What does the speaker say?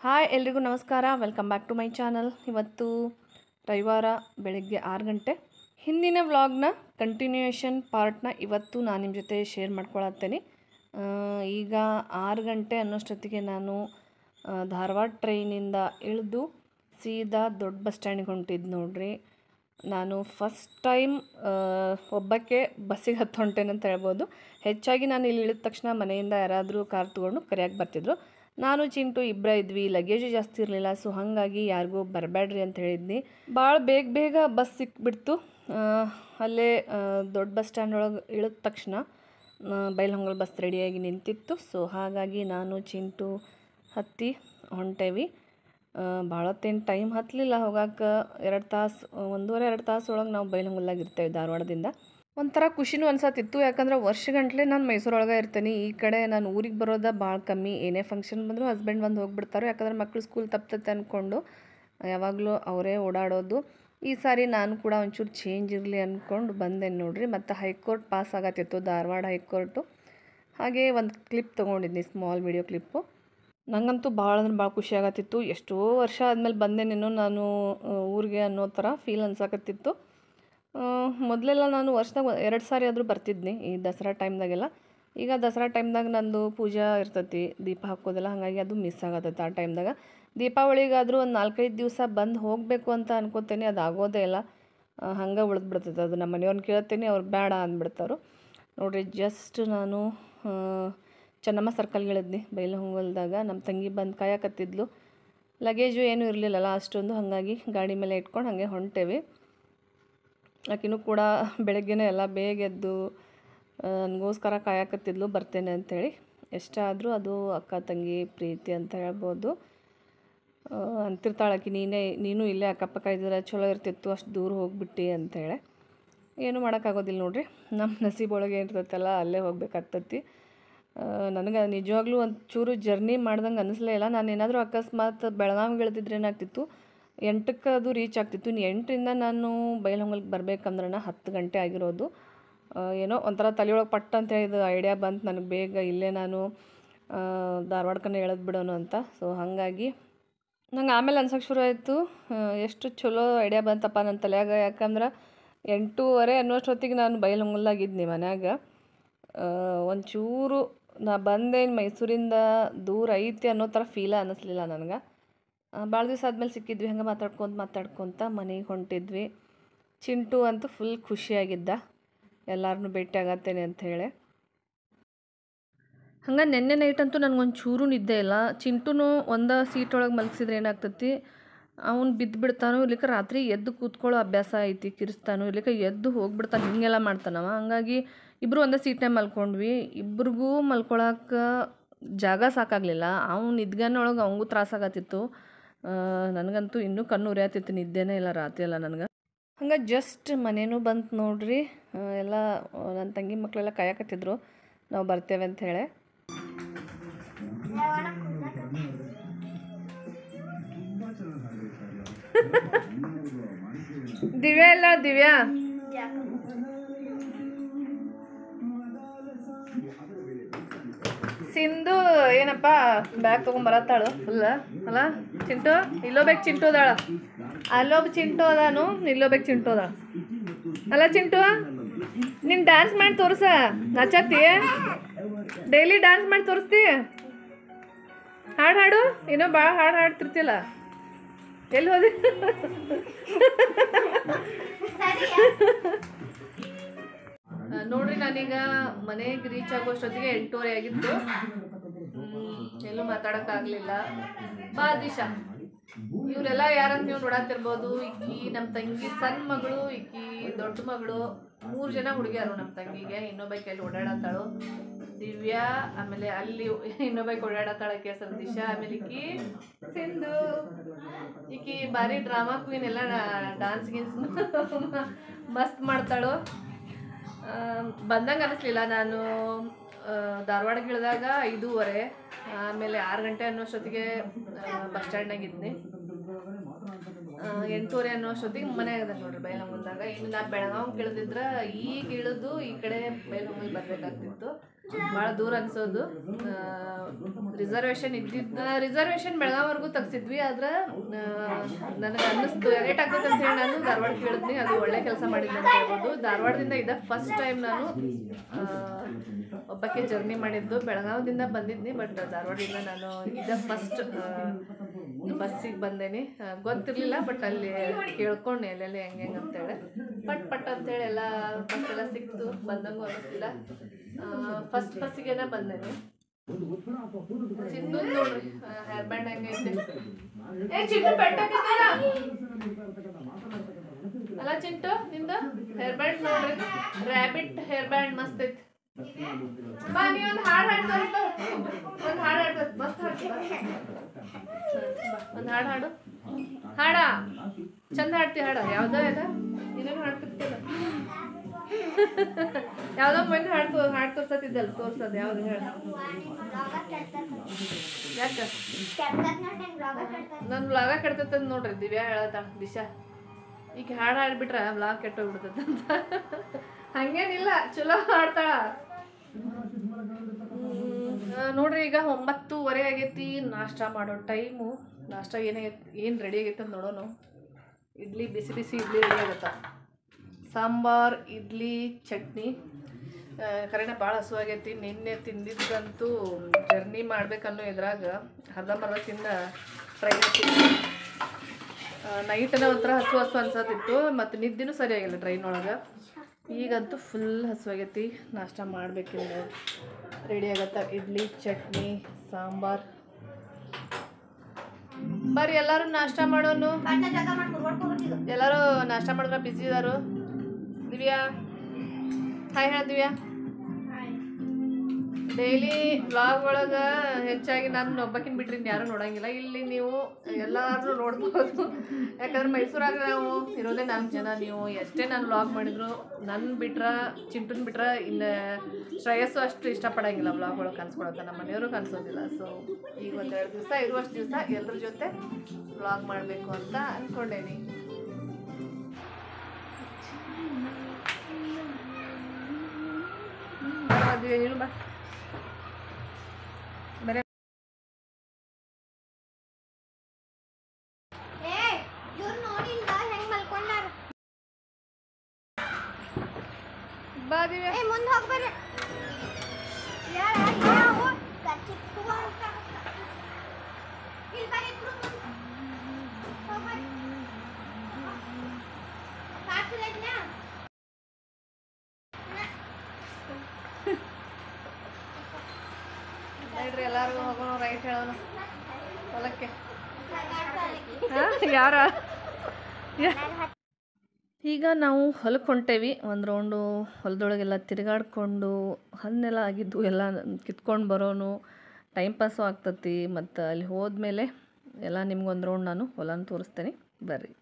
Hi ಎಲ್ರಿಗೂ ನಮಸ್ಕಾರ, welcome back to my channel. ಇವತ್ತು ರವಿವಾರ ಬೆಳಗ್ಗೆ 6 ಗಂಟೆ. ಹಿಂದಿನ ವ್ಲಾಗ್ನ ಕಂಟಿನ್ಯೂಯೇಷನ್ ಪಾರ್ಟ್ನ ಇವತ್ತು ನಾನು ನಿಮ್ಮ ಜೊತೆ ಶೇರ್ ಮಾಡ್ಕೊಳತ್ತೇನೆ. ಈಗ 6 ಗಂಟೆ ಅನ್ನೋಷ್ಟೊತ್ತಿಗೆ ನಾನು ಧಾರವಾಡ ಟ್ರೈನಿಂದ ಇಳಿದು ಸೀದಾ ದೊಡ್ಡ ಬಸ್ ಸ್ಟ್ಯಾಂಡಿಗೆ ಹೊಂಟಿದ್ದು ನೋಡ್ರಿ. ನಾನು ಫಸ್ಟ್ ಟೈಮ್ ಒಬ್ಬಕ್ಕೆ ಬಸ್ಸಿಗೆ ಹತ್ತು ಹೊಂಟೇನೆ ಅಂತ ಹೇಳ್ಬೋದು. ಹೆಚ್ಚಾಗಿ ನಾನು ಇಲ್ಲಿ ಇಳಿದ ತಕ್ಷಣ ಮನೆಯಿಂದ ಯಾರಾದರೂ ಕಾರ್ ತೊಗೊಂಡು ಕರೆಯಾಗಿ ಬರ್ತಿದ್ರು. ನಾನು ಚಿಂಟು ಇಬ್ಬರ ಇದ್ವಿ, ಲಗೇಜು ಜಾಸ್ತಿ ಇರಲಿಲ್ಲ. ಸೊ ಹಾಗಾಗಿ ಯಾರಿಗೂ ಬರಬೇಡ್ರಿ ಅಂತ ಹೇಳಿದ್ನಿ. ಭಾಳ ಬೇಗ ಬಸ್ ಸಿಕ್ಬಿಡ್ತು. ಅಲ್ಲೇ ದೊಡ್ಡ ಬಸ್ ಸ್ಟ್ಯಾಂಡ್ ಒಳಗೆ ಇಳಿದ ತಕ್ಷಣ ಬೈಲಹೊಂಗಲ ಬಸ್ ರೆಡಿಯಾಗಿ ನಿಂತಿತ್ತು. ಸೊ ಹಾಗಾಗಿ ನಾನು ಚಿಂಟು ಹತ್ತಿ ಹೊಂಟೇವಿ. ಭಾಳತ್ತೇನು ಟೈಮ್ ಹತ್ತಲಿಲ್ಲ ಹೋಗಕ್ಕೆ. 2 ತಾಸು 1.5-2 ತಾಸು ಒಳಗೆ ನಾವು ಬೈಲಹೊಂಗಲ್ದಾಗ ಇರ್ತೇವೆ ಧಾರವಾಡದಿಂದ. ಒಂಥರ ಖುಷಿನೂ ಅನ್ಸತ್ತಿತ್ತು, ಯಾಕಂದ್ರೆ ವರ್ಷಗಂಟ್ಲೆ ನಾನು ಮೈಸೂರೊಳಗೆ ಇರ್ತೀನಿ. ಈ ಕಡೆ ನಾನು ಊರಿಗೆ ಬರೋದ ಭಾಳ ಕಮ್ಮಿ. ಏನೇ ಫಂಕ್ಷನ್ ಬಂದರೂ ಹಸ್ಬೆಂಡ್ ಬಂದು ಹೋಗಿಬಿಡ್ತಾರೆ, ಯಾಕಂದ್ರೆ ಮಕ್ಕಳು ಸ್ಕೂಲ್ ತಪ್ತತ್ತೆ ಅಂದ್ಕೊಂಡು ಯಾವಾಗಲೂ ಅವರೇ ಓಡಾಡೋದು. ಈ ಸಾರಿ ನಾನು ಕೂಡ ಒಂಚೂರು ಚೇಂಜ್ ಇರಲಿ ಅಂದ್ಕೊಂಡು ಬಂದೆ ನೋಡ್ರಿ. ಮತ್ತು ಹೈಕೋರ್ಟ್ ಪಾಸ್ ಆಗತ್ತಿತ್ತು, ಧಾರವಾಡ ಹೈಕೋರ್ಟು. ಹಾಗೆ ಒಂದು ಕ್ಲಿಪ್ ತೊಗೊಂಡಿದ್ನಿ, ಸ್ಮಾಲ್ ವಿಡಿಯೋ ಕ್ಲಿಪ್ಪು. ನನಗಂತೂ ಭಾಳ ಅಂದ್ರೆ ಭಾಳ ಖುಷಿ ಆಗತ್ತಿತ್ತು. ಎಷ್ಟೋ ವರ್ಷ ಆದಮೇಲೆ ಬಂದೇನೇನೋ ನಾನು ಊರಿಗೆ ಅನ್ನೋ ಥರ ಫೀಲ್ ಅನ್ಸಕತ್ತಿತ್ತು. ಮೊದಲೆಲ್ಲ ನಾನು ವರ್ಷದಾಗ 2 ಸಾರಿ ಆದರೂ ಬರ್ತಿದ್ನಿ ಈ ದಸರಾ ಟೈಮ್ದಾಗೆಲ್ಲ. ಈಗ ದಸರಾ ಟೈಮ್ದಾಗ ನಂದು ಪೂಜೆ ಇರ್ತೈತಿ, ದೀಪ ಹಾಕೋದೆಲ್ಲ, ಹಾಗಾಗಿ ಅದು ಮಿಸ್ ಆಗತ್ತೈತೆ ಆ ಟೈಮ್ದಾಗ. ದೀಪಾವಳಿಗಾದರೂ ಒಂದು 4-5 ದಿವಸ ಬಂದು ಹೋಗಬೇಕು ಅಂತ ಅನ್ಕೋತೇನೆ, ಅದು ಆಗೋದೇ ಇಲ್ಲ. ಹಂಗೆ ಉಳಿದ್ಬಿಡ್ತೈತೆ ಅದು. ನಮ್ಮ ಮನೆಯವ್ರನ್ನ ಕೇಳ್ತೇನೆ, ಅವ್ರು ಬೇಡ ಅಂದ್ಬಿಡ್ತಾರೆ ನೋಡಿರಿ. ಜಸ್ಟ್ ನಾನು ಚೆನ್ನಮ್ಮ ಸರ್ಕಲ್ಗೆ ಇಳಿದ್ನಿ ಬೈಲಹೊಂಗಲದಾಗ. ನಮ್ಮ ತಂಗಿ ಬಂದು ಕಾಯಕತ್ತಿದ್ಲು. ಲಗೇಜು ಏನೂ ಇರಲಿಲ್ಲಲ್ಲ ಅಷ್ಟೊಂದು, ಹಾಗಾಗಿ ಗಾಡಿ ಮೇಲೆ ಇಟ್ಕೊಂಡು ಹಾಗೆ ಹೊಂಟೇವಿ. ಆಕಿನೂ ಕೂಡ ಬೆಳಗ್ಗೆನೇ ಎಲ್ಲ ಬೇಗ ಎದ್ದು ನನಗೋಸ್ಕರ ಕಾಯಕತ್ತಿದ್ಲು ಬರ್ತೇನೆ ಅಂಥೇಳಿ. ಎಷ್ಟಾದರೂ ಅದು ಅಕ್ಕ ತಂಗಿ ಪ್ರೀತಿ ಅಂತ ಹೇಳ್ಬೋದು. ಅಂತಿರ್ತಾಳೆ ಆಕಿ, ನೀನು ಇಲ್ಲೇ ಅಕ್ಕಪಕ್ಕ ಇದ್ದರೆ ಚಲೋ ಇರ್ತಿತ್ತು, ಅಷ್ಟು ದೂರ ಹೋಗ್ಬಿಟ್ಟು ಅಂಥೇಳಿ. ಏನೂ ಮಾಡೋಕ್ಕಾಗೋದಿಲ್ಲ ನೋಡಿರಿ, ನಮ್ಮ ನಸೀಬೊಳಗೆ ಏನಿರ್ತೈತಲ್ಲ ಅಲ್ಲೇ ಹೋಗ್ಬೇಕಾಗ್ತೈತಿ. ನನಗೆ ನಿಜವಾಗ್ಲೂ ಒಂಚೂರು ಜರ್ನಿ ಮಾಡ್ದಂಗೆ ಅನ್ನಿಸ್ಲೇ ಇಲ್ಲ. ನಾನು ಏನಾದರೂ ಅಕಸ್ಮಾತ್ ಬೆಳಗಾವಿಗೆ ಇಳಿದಿದ್ರೆ ಏನಾಗ್ತಿತ್ತು, 8ಕ್ಕೆ ಅದು ರೀಚ್ ಆಗ್ತಿತ್ತು. ಇನ್ನು 8ರಿಂದ ನಾನು ಬೈಲಹೊಂಗಲಕ್ಕೆ ಬರ್ಬೇಕಂದ್ರೆ 10 ಗಂಟೆ ಆಗಿರೋದು. ಏನೋ ಒಂಥರ ತಲೆಯೊಳಗೆ ಪಟ್ಟ ಅಂತೇಳಿ ಇದು ಐಡಿಯಾ ಬಂತು ನನಗೆ, ಬೇಗ ಇಲ್ಲೇ ನಾನು ಧಾರವಾಡಕ್ಕನೇ ಎಳೆದು ಬಿಡೋನು ಅಂತ. ಸೊ ಹಾಗಾಗಿ ನಂಗೆ ಆಮೇಲೆ ಅನ್ಸೋಕ್ಕೆ ಶುರು ಆಯಿತು, ಎಷ್ಟು ಚಲೋ ಐಡಿಯಾ ಬಂತಪ್ಪ ನನ್ನ ತಲೆಯಾಗ. ಯಾಕಂದ್ರೆ 8:30 ಅನ್ನೋಷ್ಟೊತ್ತಿಗೆ ನಾನು ಬೈಲಹೊಂಗಲ್ದಾಗಿದ್ನಿ ಮನ್ಯಾಗ. ಒಂಚೂರು ನಾ ಬಂದೇನು ಮೈಸೂರಿಂದ ದೂರ ಐತಿ ಅನ್ನೋ ಥರ ಫೀಲ ಅನ್ನಿಸ್ಲಿಲ್ಲ ನನಗೆ. ಭಾಳ ದಿವಸ ಆದಮೇಲೆ ಸಿಕ್ಕಿದ್ವಿ, ಹಂಗೆ ಮಾತಾಡ್ಕೊತ ಮನೆಗೆ ಹೊಂಟಿದ್ವಿ. ಚಿಂಟು ಅಂತೂ ಫುಲ್ ಖುಷಿಯಾಗಿದ್ದ, ಎಲ್ಲರನ್ನೂ ಭೇಟಿ ಆಗತ್ತೇನೆ ಅಂಥೇಳಿ. ಹಂಗೆ ನೆನ್ನೆ ನೈಟ್ ಅಂತೂ ನನಗೊಂದು ಚೂರು ನಿದ್ದೆ ಇಲ್ಲ. ಚಿಂಟುನು ಒಂದು ಸೀಟ್ ಒಳಗೆ ಮಲಗಿಸಿದ್ರೆ ಏನಾಗ್ತೈತಿ, ಅವ್ನು ಬಿದ್ದುಬಿಡ್ತಾನೋ, ಇರ್ಲಿಕ್ಕೆ ರಾತ್ರಿ ಎದ್ದು ಕೂತ್ಕೊಳ್ಳೋ ಅಭ್ಯಾಸ ಐತಿ, ಕಿರಿಸ್ತಾನೋ, ಇರ್ಲಿಕ್ಕೆ ಎದ್ದು ಹೋಗ್ಬಿಡ್ತಾನೆ, ಹಿಂಗೆಲ್ಲ ಮಾಡ್ತಾನವ. ಹಂಗಾಗಿ ಇಬ್ಬರು ಒಂದೇ ಸೀಟ್ನಾಗ ಮಲ್ಕೊಂಡ್ವಿ. ಇಬ್ರಿಗೂ ಮಲ್ಕೊಳಕ್ಕೆ ಜಾಗ ಸಾಕಾಗಲಿಲ್ಲ. ಅವ್ನು ನಿದ್ಗನ್ನೊಳಗೆ ಅವಂಗೂ ತ್ರಾಸಾಗತ್ತಿತ್ತು. ನನಗಂತೂ ಇನ್ನೂ ಕಣ್ಣು ಉರಿಯತ್ತಿತ್ತು, ನಿದ್ದೆನೇ ಇಲ್ಲ ರಾತ್ರಿ ಎಲ್ಲ ನನಗೆ. ಹಂಗೆ ಜಸ್ಟ್ ಮನೇನೂ ಬಂತು ನೋಡ್ರಿ. ಎಲ್ಲ ನನ್ನ ತಂಗಿ ಮಕ್ಕಳೆಲ್ಲ ಕಾಯಕತ್ತಿದ್ರು ನಾವು ಬರ್ತೇವೆ ಅಂತ ಹೇಳಿ. ದಿವ್ಯಾ ಇಲ್ಲ, ದಿವ್ಯಾ ಸಿಂಧು ಏನಪ್ಪ ಬ್ಯಾಗ್ ತೊಗೊಂಬರತ್ತಾಳು ಫುಲ್ ಅಲ್ಲ. ಚಿಂಟು ಇಲ್ಲೋಬೇಕು, ಚಿಂಟು ಅದಾಳ, ಅಲ್ಲೊಬ್ಬ ಚಿಂಟು ಅದಾನು, ಇಲ್ಲೋಬೇಕು ಚಿಂಟು ಅದಾಳ ಅಲ್ಲ. ಚಿಂಟು ನೀನು ಡ್ಯಾನ್ಸ್ ಮಾಡಿ ತೋರಿಸ, ನಚತ್ತಿ ಡೈಲಿ ಡ್ಯಾನ್ಸ್ ಮಾಡಿ ತೋರಿಸ್ತಿ. ಹಾಡು ಏನೋ ಭಾಳ ಹಾಡು ಹಾಡ್ತಿರ್ತಿಲ್ಲ, ಎಲ್ಲಿ ಹೋದಿ? ನೋಡ್ರಿ, ನಾನೀಗ ಮನೆಗೆ ರೀಚ್ ಆಗೋಷ್ಟೊತ್ತಿಗೆ 8:30 ಆಗಿತ್ತು. ಎಲ್ಲೂ ಮಾತಾಡೋಕ್ಕಾಗಲಿಲ್ಲ. ಬಾ ದಿಶಾ, ಇವರೆಲ್ಲ ಯಾರಂತ ನೀವು ನೋಡತ್ತಿರ್ಬೋದು. ಈಕಿ ನಮ್ಮ ತಂಗಿ ಸಣ್ಣ ಮಗಳು, ಈಕಿ ದೊಡ್ಡ ಮಗಳು. 3 ಜನ ಹುಡುಗಿಯಾರು ನಮ್ಮ ತಂಗಿಗೆ. ಇನ್ನೊಬ್ಬಾಕಿ ಅಲ್ಲಿ ಓಡಾಡತ್ತಾಳು ದಿವ್ಯಾ, ಆಮೇಲೆ ಅಲ್ಲಿ ಇನ್ನೊಬ್ಬಾಕಿ ಓಡಾಡತ್ತಾಳ ಆಕೆ ಹೆಸರು ದಿಶಾ, ಆಮೇಲೆ ಈಕಿ ಸಿಂಧು. ಈಕಿ ಭಾರಿ ಡ್ರಾಮಾ ಕ್ವೀನ್, ಎಲ್ಲ ಡಾನ್ಸ್ ಗೀನ್ಸ್ ಮಸ್ತ್ ಮಾಡ್ತಾಳು. ಬಂದಂಗೆ ಅನ್ನಿಸ್ಲಿಲ್ಲ. ನಾನು ಧಾರವಾಡಕ್ಕೆ ಇಳಿದಾಗ 5:30, ಆಮೇಲೆ 6 ಗಂಟೆ ಅನ್ನೋಷ್ಟೊತ್ತಿಗೆ ಬಸ್ ಸ್ಟ್ಯಾಂಡ್ನಾಗಿದ್ನಿ. 8:30 ಅನ್ನೋಷ್ಟೊತ್ತಿಗೆ ಮನೆ ಆಗದ ನೋಡ್ರಿ ಬೈಲಹೊಂಗಲದಾಗ. ಇನ್ನು ನಾ ಬೆಳಗಾವಿಗೆ ಇಳಿದಿದ್ರೆ ಈಗ ಇಳಿದು ಈ ಕಡೆ ಬೈಲಹೊಂಗಲ ಬರಬೇಕಾಗ್ತಿತ್ತು. ಭಾಳ ದೂರ ಅನ್ಸೋದು. ರಿಸರ್ವೇಷನ್ ಬೆಳಗಾವರೆಗೂ ತೆಗ್ಸಿದ್ವಿ. ಆದ್ರೆ ನನಗೆ ಅನ್ನಿಸ್ತು ಲೇಟ್ ಆಗ್ತದೆ ಅಂತ ಹೇಳಿ ನಾನು ಧಾರವಾಡ ಕೇಳಿದ್ನಿ. ಅದು ಒಳ್ಳೆ ಕೆಲಸ ಮಾಡಿದ್ದೆ ಅಂತ ಹೇಳ್ಬೋದು. ಧಾರವಾಡದಿಂದ ಇದ ಫಸ್ಟ್ ಟೈಮ್ ನಾನು ಒಬ್ಬಕ್ಕೆ ಜರ್ನಿ ಮಾಡಿದ್ದು. ಬೆಳಗಾವದಿಂದ ಬಂದಿದ್ನಿ, ಬಟ್ ಧಾರವಾಡದಿಂದ ನಾನು ಇದ ಫಸ್ಟ್ ಬಸ್ಸಿಗೆ ಬಂದೇನಿ. ಗೊತ್ತಿರಲಿಲ್ಲ, ಬಟ್ ಅಲ್ಲಿ ಕೇಳ್ಕೊಂಡು ಎಲ್ಲೆಲ್ಲಿ ಹೆಂಗೆ ಅಂತೇಳಿ ಪಟ್ ಅಂತೇಳಿ ಎಲ್ಲ ಬಸ್ ಎಲ್ಲ ಸಿಕ್ತು. ಬಂದಂಗೂ ಅನ್ನಿಸ್ತಿಲ್ಲ. ಫಸ್ಟ್ ಬಸ್ಸಿಗೆನ ಬಂದೇನಿ. ಸಿಂಧು ನೋಡ್ರಿ ಹೇರ್ ಬ್ಯಾಂಡ್ ಹೆಂಗೈತೆ. ಚಿಂಟು ಪೆಟ್ಟಾಕಿದ್ದೀರ ಅಲ್ಲ ಚಿಂಟು, ನಿಂದು ಹೇರ್ ಬ್ಯಾಂಡ್ ನೋಡ್ರಿ, ರ್ಯಾಬಿಟ್ ಹೇರ್ ಬ್ಯಾಂಡ್ ಮಸ್ತ್ ಐತಿ. ಬಾ ನೀ ಒಂದು ಹಾಡು ಹಾಡ್ತಾ, ಒಂದು ಹಾಡು ಹಾಡ್ಬೇಕು, ಮಸ್ತ್ ಹಾಡ್ತಿ. ಒಂದು ಹಾಡು ಹಾಡು, ಹಾಡ ಚಂದ ಹಾಡ್ತಿ. ಹಾಡ ಯಾವ್ದೋ ಅದ ಇನ್ನೇನು ಹಾಡ್ತಿರ್ತಿಲ್ಲ. ಯಾವ್ದೋ ಮೊನ್ನೆ ಹಾಡು ತೋರ್ಸತ್ತಿದ್ದಲ್ಲ, ತೋರ್ಸೋದು ಯಾವ್ದು ಹೇಳ. ಯಾಕ ನನ್ನ ವ್ಲಾಗ ಕೆಡ್ತೈತಂದು ನೋಡ್ರಿ ದಿವ್ಯಾ ಹೇಳತ್ತಾಳ. ದಿಶಾ ಈಗ ಹಾಡು ಹಾಡ್ಬಿಟ್ರೆ ವ್ಲಾಗ್ ಕೆಟ್ಟೋಗ್ಬಿಡ್ತೈತಂತ. ಹಂಗೇನಿಲ್ಲ, ಚಲೋ ಹಾಡ್ತಾಳ ನೋಡ್ರಿ. ಈಗ 9:30 ಆಗೈತಿ, ನಾಷ್ಟ ಮಾಡೋ ಟೈಮು. ನಾಷ್ಟ ಏನು ರೆಡಿ ಆಗೈತೆ ಅಂತ ನೋಡೋಣ. ಇಡ್ಲಿ, ಬಿಸಿ ಬಿಸಿ ಇಡ್ಲಿ ರೆಡಿ ಆಗತ್ತ. ಸಾಂಬಾರ್, ಇಡ್ಲಿ, ಚಟ್ನಿ. ಕರೆನ ಭಾಳ ಹಸುವಾಗೈತಿ. ನಿನ್ನೆ ತಿಂದಿದ್ದಂತೂ ಜರ್ನಿ ಮಾಡ್ಬೇಕನ್ನೋ ಇದ್ರಾಗ ಅರ್ಧಂಬರ್ಧ ತಿಂದ ಟ್ರೈನ್ ತಿಂದು ನೈಟನ ಒಂಥರ ಹಸು ಅನ್ಸತ್ತಿತ್ತು. ಮತ್ತು ನಿದ್ದೆನೂ ಸರಿಯಾಗಿಲ್ಲ ಟ್ರೈನ್ ಒಳಗೆ. ಈಗಂತೂ ಫುಲ್ ಹಸುವಾಗೈತಿ. ನಾಷ್ಟ ಮಾಡಬೇಕಿಲ್ಲ, ರೆಡಿ ಆಗತ್ತ. ಇಡ್ಲಿ, ಚಟ್ನಿ, ಸಾಂಬಾರ್. ಬರ್ರಿ ಎಲ್ಲರೂ ನಾಷ್ಟ ಮಾಡೋನು. ಎಲ್ಲರೂ ನಾಷ್ಟ ಮಾಡಿದ್ರೆ ಬಿಸಿ ಇದಾರು. ದಿವ್ಯಾ ಹಾಯ್ ಹೇಳ. ದಿವ್ಯಾ ಡೈಲಿ ವ್ಲಾಗ್ ಒಳಗೆ ಹೆಚ್ಚಾಗಿ ನಾನು ಒಬ್ಬಕ್ಕಿನ ಬಿಟ್ರಿ ಯಾರೂ ನೋಡೋಂಗಿಲ್ಲ. ಇಲ್ಲಿ ನೀವು ಎಲ್ಲರೂ ನೋಡ್ಬೋದು. ಯಾಕಂದ್ರೆ ಮೈಸೂರಾಗ ನಾವು ಇರೋದೇ 4 ಜನ. ನೀವು ಎಷ್ಟೇ ನಾನು ವ್ಲಾಗ್ ಮಾಡಿದ್ರು ನನ್ನ ಬಿಟ್ರೆ, ಚಿಂಟುನ್ ಬಿಟ್ರೆ ಇನ್ನು ಶ್ರೇಯಸ್ಸು ಅಷ್ಟು ಇಷ್ಟಪಡೋಂಗಿಲ್ಲ ವ್ಲಾಗ್ ಒಳಗೆ ಕನ್ಸ್ಕೊಳಕ್ಕೆ. ನಮ್ಮ ಮನೆಯವರು ಕನ್ಸೋದಿಲ್ಲ. ಸೊ ಈಗ 1-2 ದಿವಸ ಇರುವಷ್ಟು ದಿವಸ ಎಲ್ಲರ ಜೊತೆ ವ್ಲಾಗ್ ಮಾಡಬೇಕು ಅಂತ ಅಂದ್ಕೊಂಡೇನಿ. ಏನು ಬಾ ಬರೇ ಬಾ ದಿವ್ಯಾ ಮುಂದೆ ಹೋಗ್ಬರ್ರಿ. ನೋಡ್ರಿ ಎಲ್ಲರಿಗೂ ಹೋಗೋಣ, ರೈಟ್ ಹೇಳೋಣ ಹೊಲಕ್ಕೆ. ಯಾರ ಈಗ ನಾವು ಹೊಲಕ್ಕೆ ಹೊಂಟೇವಿ. ಒಂದು ರೌಂಡು ಹೊಲದೊಳಗೆಲ್ಲ ತಿರುಗಾಡ್ಕೊಂಡು ಹಣ್ಣೆಲ್ಲ ಆಗಿದ್ದು ಎಲ್ಲ ಕಿತ್ಕೊಂಡು ಬರೋನು. ಟೈಮ್ ಪಾಸು ಆಗ್ತತಿ. ಮತ್ತು ಅಲ್ಲಿ ಹೋದ್ಮೇಲೆ ಎಲ್ಲ ನಿಮ್ಗೊಂದು ರೌಂಡ್ ನಾನು ಹೊಲನ ತೋರಿಸ್ತೇನೆ, ಬರ್ರಿ.